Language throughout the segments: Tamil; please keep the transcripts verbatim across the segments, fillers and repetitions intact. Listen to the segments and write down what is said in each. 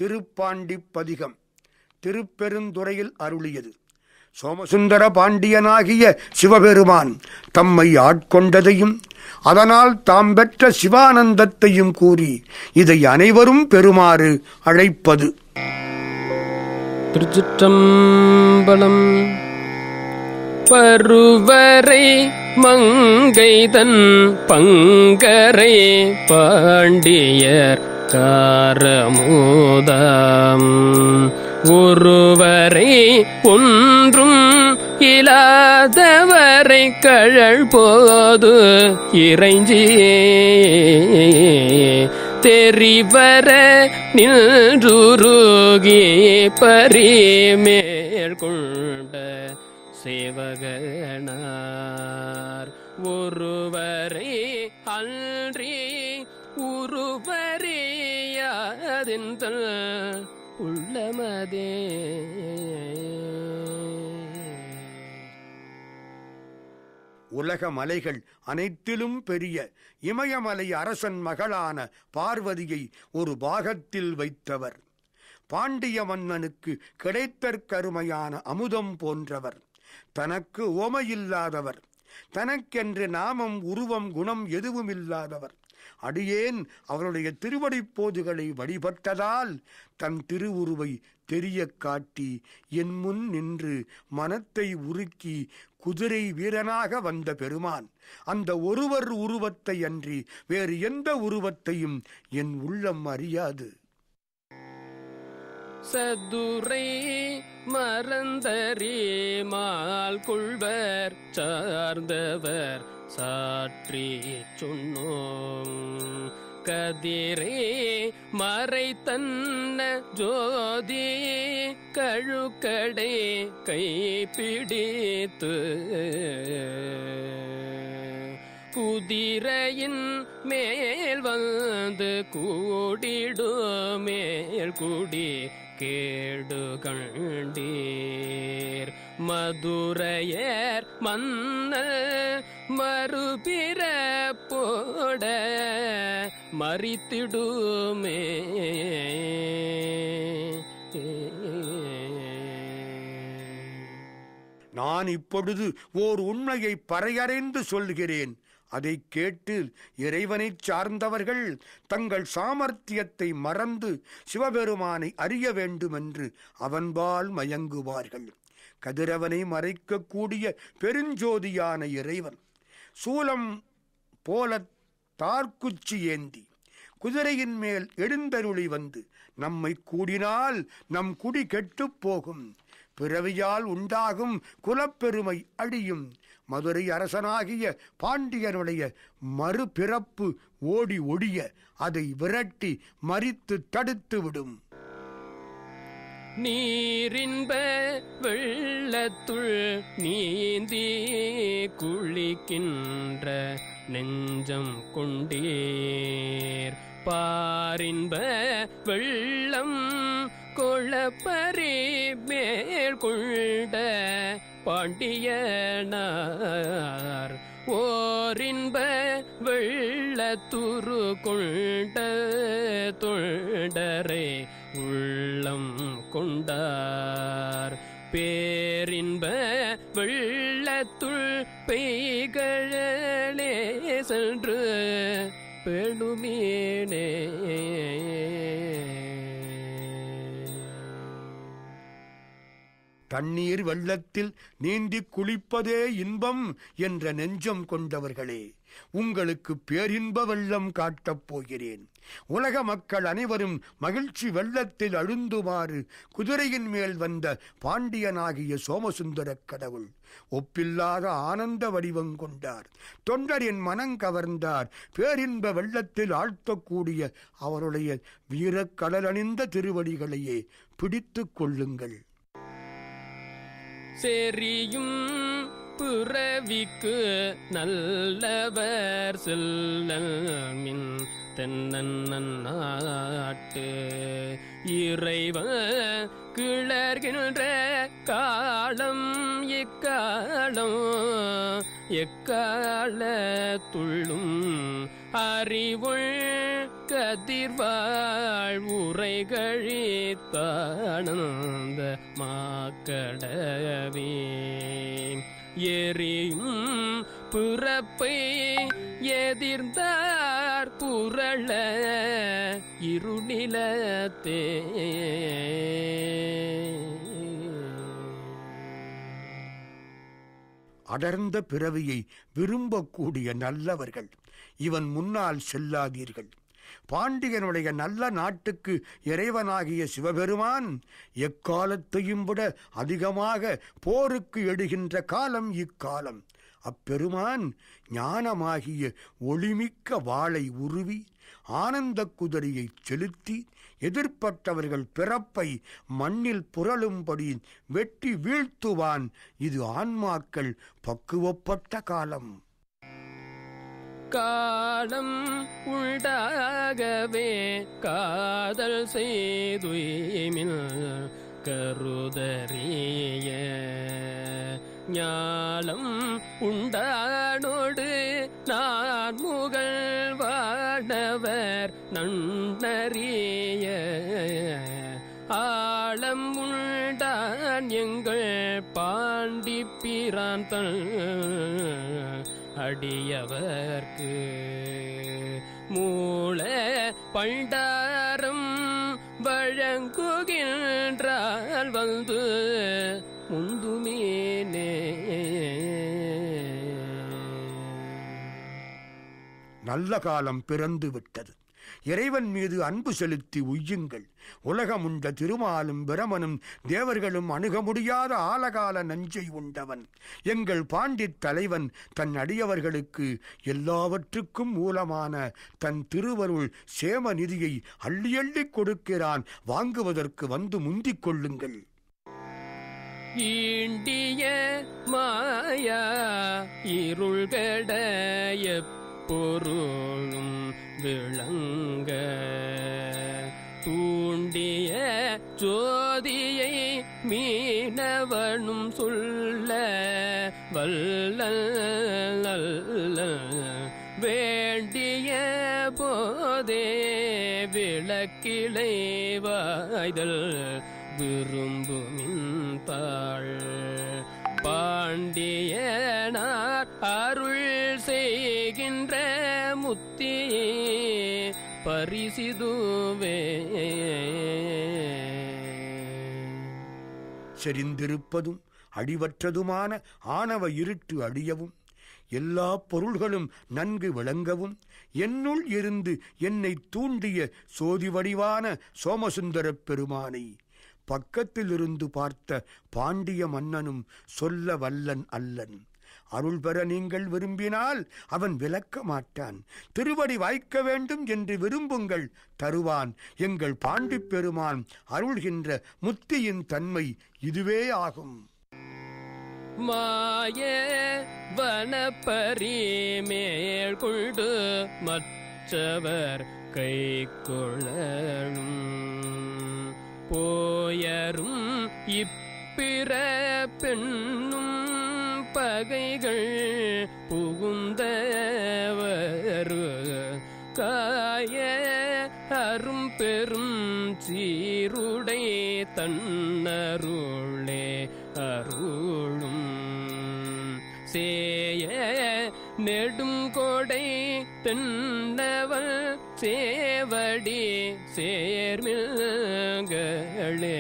திருப்பாண்டி பதிகம் திருப்பெருந்துறையில் அருளியது. சோமசுந்தர பாண்டியனாகிய சிவபெருமான் தம்மை ஆட்கொண்டதையும் அதனால் தாம் பெற்ற சிவானந்தத்தையும் கூறி இதை அனைவரும் பெறுமாறு அழைப்பது. திருச்சிற்றம்பலம். பருவரை மங்கைதன் பங்கரை பாண்டியர் காரமோதாம் ஒருவரை ஒன்றும் இலாதவரை கழல் போது இறைஞ்சி தெரிவர நின்றுருகி பரிமேல் கொண்ட சேவகனார் ஒருவரை அன்றி உருவறியாதென்றல் உள்ளமதே. உலக மலைகள் அனைத்திலும் பெரிய இமயமலை அரசன் மகளான பார்வதியை ஒரு பாகத்தில் வைத்தவர். பாண்டிய மன்னனுக்கு கிடைத்தற்கருமையான அமுதம் போன்றவர். தனக்கு ஓமையில்லாதவர். தனக்கென்று நாமம் உருவம் குணம் எதுவும் இல்லாதவர். அடியேன் அவருடைய திருவடிப் போதுகளை வழிபட்டதால் தன் திருவுருவை தெரிய காட்டி என் முன் நின்று மனத்தை உருக்கி குதிரை வீரனாக வந்த பெருமான் அந்த ஒருவர் உருவத்தை அன்றி வேறு எந்த உருவத்தையும் என் உள்ளம் அறியாது. சதுரை மறந்தறிமால் கொள்வர் சார்ந்தவர் சாற்றி சொன்னோம் கதிரே மறை தன்ன ஜோதி கழுக்கடை கைப்பிடித்து குதிரையின் மேல் வந்து கூடிடு மேல் கூடி கேடு கண்டீர் மதுரையர் மன்ன மறுபிற போட மறித்திடுமே. நான் இப்பொழுது ஓர் உண்மையை பறையறைந்து சொல்கிறேன். அதை கேட்டு இறைவனைச் சார்ந்தவர்கள் தங்கள் சாமர்த்தியத்தை மறந்து சிவபெருமானை அறிய வேண்டுமென்று அவன்பால் மயங்குவார்கள். கதிரவனை மறைக்கக்கூடிய பெருஞ்சோதியான இறைவன் சூலம் போல தார்குச்சி ஏந்தி குதிரையின் மேல் எழுந்தருளி வந்து நம்மை கூடினால் நம் குடி கெட்டுப் போகும், பிறவியால் உண்டாகும் குலப்பெருமை அழியும், மதுரை அரசனாகிய பாண்டியனுடைய மறுபிறப்பு ஓடி ஒடிய அதை விரட்டி மறித்து தடுத்து விடும். நீரின்ப வெள்ளத்துள் நீந்தி குளிக்கின்ற நெஞ்சம் கொண்டீர் பாரின்ப வெள்ளம் கொளப்பரி மேற்கொண்ட பாண்டியனார் ஓரின்ப வெள்ளத்துரு கொண்ட தொண்டரை உள்ளம் கொண்டார் பேரின்ப வெள்ளத்துள் பெய்களே சென்று பெழுமீனே. தண்ணீர் வெள்ளத்தில் நீந்தி குளிப்பதே இன்பம் என்ற நெஞ்சம் கொண்டவர்களே, உங்களுக்கு பேரின்ப வெள்ளம் காட்டப் போகிறேன். உலக மக்கள் அனைவரும் மகிழ்ச்சி வெள்ளத்தில் அழுந்துமாறு குதிரையின் மேல் வந்த பாண்டியனாகிய சோமசுந்தர கடவுள் ஒப்பில்லாத ஆனந்த வடிவம் கொண்டார். தொண்டரின் மனம் கவர்ந்தார். பேரின்ப வெள்ளத்தில் ஆழ்த்தக்கூடிய அவருடைய வீரக்கடலணிந்த திருவடிகளையே பிடித்து கொள்ளுங்கள். செரியும் புறவிக்கு நல்லவர் செல்லமின் தென்னன்னாட்டு இறைவன் கிளர்கின்ற காலம் இக்காலம் எக்காலத்துள்ளும் அறிவுள் கதிர்வாழ் உரைகழித்தானந்த மாக்கடவே எரியும் பிறப்பை எதிர்ந்தார் புரள இருநிலத்தே அடர்ந்த பிறவியை விரும்பக்கூடிய நல்லவர்கள் இவன் முன்னால் செல்லாதீர்கள். பாண்டியனுடைய நல்ல நாட்டுக்கு இறைவனாகிய சிவபெருமான் எக்காலத்தையும் விட அதிகமாக போருக்கு எடுகின்ற காலம் இக்காலம். அப்பெருமான் ஞானமாகிய ஒளிமிக்க வாளை உருவி ஆனந்த குதிரையை செலுத்தி எதிர்ப்பட்டவர்கள் பிறப்பை மண்ணில் புரளும்படி வெட்டி வீழ்த்துவான். இது ஆன்மாக்கள் பக்குவப்பட்ட காலம். காலம் உண்டாகவே காதல் செய்துமில் கருதறிய ஞாலம் உண்டானோடு நான் முகழ் வாடவர் நன்னறிய ஆழம் உண்டான் எங்கள் பாண்டிப்பிரான் தன் அடியவர்க்கு மூல பண்டாரம் வழங்குகின்றால் வந்து முந்துமீனே. நல்ல காலம் பிறந்து விட்டது. இறைவன் மீது அன்பு செலுத்தி உய்யுங்கள். உலகமுண்ட திருமாலும் பிரமனும் தேவர்களும் அணுக முடியாத ஆலகால நஞ்சை உண்டவன் எங்கள் பாண்டித் தலைவன் தன் அடியவர்களுக்கு எல்லாவற்றுக்கும் மூலமான தன் திருவருள் சேம நிதியை அள்ளி அள்ளி கொடுக்கிறான். வாங்குவதற்கு வந்து முந்திக் கொள்ளுங்கள். ஈண்டிய மாயா இருள்கட பொருளும் விளங்க தூண்டிய ஜோதியை மீனவனும் சொல்ல வல்ல வேண்டிய போதே விளக்கிளை வாய்தல் விரும்புமின் தாள் பாண்டியனார் அருள் செய்கின்ற முத்தி பரிசிதுவே. செறிந்திருப்பதும் அடிவற்றதுமான ஆணவ இருட்டு அழியவும் எல்லா பொருள்களும் நன்கு விளங்கவும் என்னுள் இருந்து என்னை தூண்டிய சோதி வடிவான சோமசுந்தரப் பெருமானை பக்கத்திலிருந்து பார்த்த பாண்டிய மன்னனும் சொல்ல வல்லன் அல்லன். அருள் பெற நீங்கள் விரும்பினால் அவன் விலக்க மாட்டான். திருவடி வாய்க்க வேண்டும் என்று விரும்புங்கள், தருவான். எங்கள் பாண்டிப் பெருமான் அருள்கின்ற முத்தியின் தன்மை இதுவே ஆகும். மாய வனப்பரி மேல் கொண்டு மற்றவர் கை கொள்ளலும் போயரும் இப்பிற பெண்ணும் பகைகள் புகுந்தவரு காய அரும் பெரும் சீருடை தன்னருளே அருளும் சேய நெடுங்கொடை தென்னவள் சேவடி சேர்மில்களே.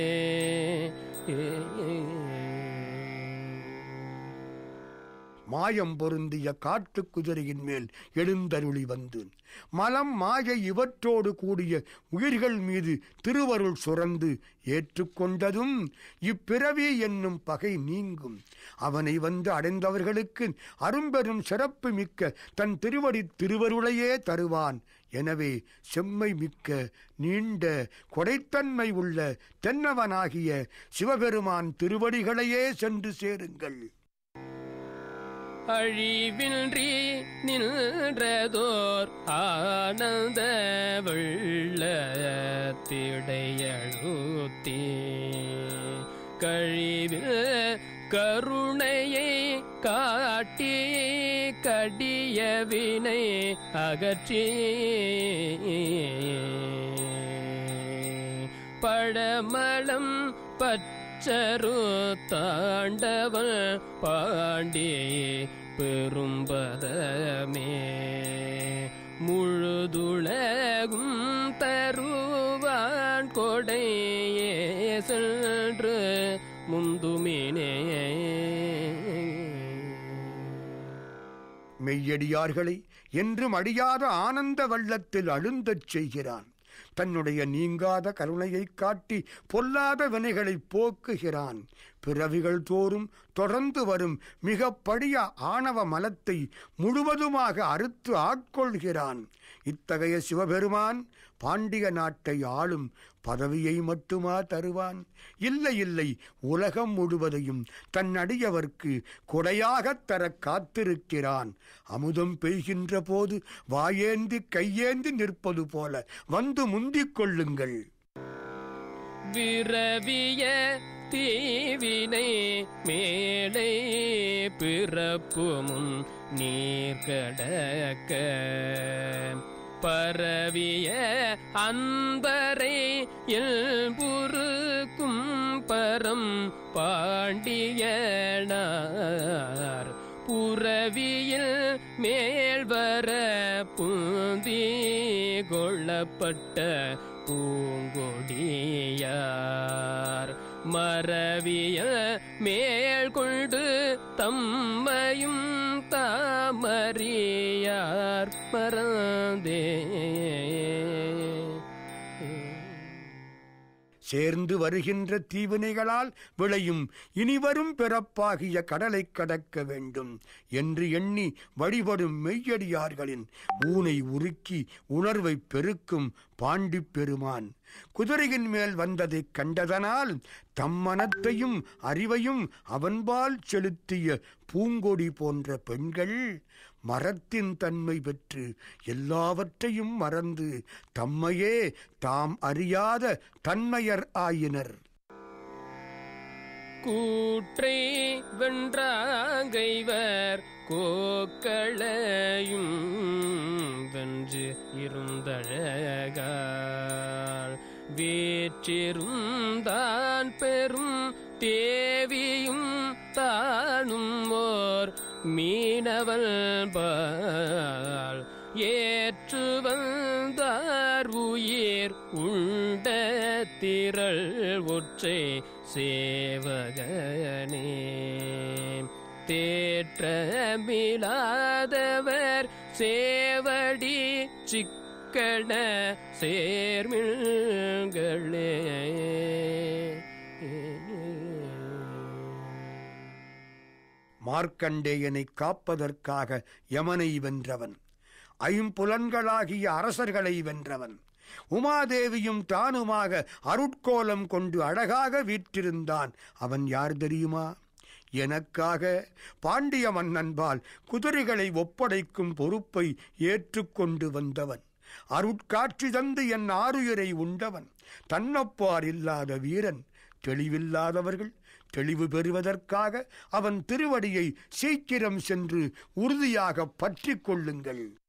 மாயம் பொருந்திய காட்டு குதிரையின் மேல் எழுந்தருளி வந்து மலம் மாயை இவற்றோடு கூடிய உயிர்கள் மீது திருவருள் சுரந்து ஏற்றுக்கொண்டதும் இப்பிறவி என்னும் பகை நீங்கும். அவனை வந்து அடைந்தவர்களுக்கு அரும்பெரும் சிறப்பு மிக்க தன் திருவடி திருவருளையே தருவான். எனவே செம்மை மிக்க நீண்ட கொடைத்தன்மை உள்ள தென்னவனாகிய சிவபெருமான் திருவடிகளையே சென்று சேருங்கள். அழிவின்றி நின்றதோர் ஆனந்த வெள்ளத்திடையழுத்தி கழிவில் கருணையை காட்டி கடிய வினை அகற்றி பழமளம் பச்சரு தாண்டவன் பாண்டி பெரும்பதமே முழுதுலகும் தருவான் கொடையே சென்று முந்துமினே. மெய்யடியார்களை என்றும் அடியாத ஆனந்த வெள்ளத்தில் அழுந்தச் செய்கிறான். தன்னுடைய நீங்காத கருணையை காட்டி பொல்லாத வினைகளை போக்குகிறான். பிறவிகள் தோறும் தொடர்ந்து வரும் மிக படிய ஆணவ மலத்தை முழுவதுமாக அறுத்து ஆட்கொள்கிறான். இத்தகைய சிவபெருமான் பாண்டிய நாட்டை ஆளும் பதவியை மட்டுமா தருவான்? இல்லை இல்லை, உலகம் முழுவதையும் தன் அடியவர்க்கு கொடையாகத் தர காத்திருக்கிறான். அமுதம் பெய்கின்ற போது வாயேந்தி கையேந்தி நிற்பது போல வந்து முந்திக் கொள்ளுங்கள். விரவிய தீவினை மேலே பிறப்புமுன் நீர்கடக்க பரவிய அன்பரை இல்புறுக்கும் பரம் பாண்டியனார் புறவியில் மேல்வர பூந்தி கொள்ளப்பட்ட பூங்கொடியார் மரவிய மேல் கொண்டு தம்மையும் தாமறியார் பரந்தே. சேர்ந்து வருகின்ற தீவினைகளால் விளையும் இனிவரும் பிறப்பாகிய கடலை கடக்க வேண்டும் என்று எண்ணி வழிபடும் மெய்யடியார்களின் ஊனை உருக்கி உணர்வை பெருக்கும் பாண்டி பெருமான் குதிரையின் மேல் வந்ததைக் கண்டதனால் தம் மனத்தையும் அறிவையும் அவன்பால் செலுத்திய பூங்கொடி போன்ற பெண்கள் மரத்தின் தன்மை பெற்று எல்லாவற்றையும் மறந்து தம்மையே தாம் அறியாத தன்மையர் ஆயினர். கூற்றை வென்றாங்கைவர் கோக்களையும் வென்று இருந்தழகால் வேற்றிருந்தான் பெரும் தேவியும் தானும் ஓர் மீனவள் பால் ஏற்று வந்தார் உயிர் உண்ட திரள் ஒற்றை சேவகனே தேற்றமிலாதவர் சேவடி சிக்கன சேர்மிழ்களே. மார்க்கண்டேயனை காப்பதற்காக யமனை வென்றவன், ஐம்புலன்களாகிய அரசர்களை வென்றவன், உமாதேவியும் தானுமாக அருட்கோலம் கொண்டு அழகாக வீற்றிருந்தான். அவன் யார் தெரியுமா? எனக்காக பாண்டிய மன்னன்பால் குதிரைகளை ஒப்படைக்கும் பொறுப்பை ஏற்றுக்கொண்டு வந்தவன், அருட்காட்சி தந்து என் ஆருயிரை உண்டவன், தன்னொப்பார் இல்லாத வீரன். தெளிவில்லாதவர்கள் தெளிவு பெறுவதற்காக அவன் திருவடியை சீக்கிரம் சென்று உறுதியாக பற்றி கொள்ளுங்கள்.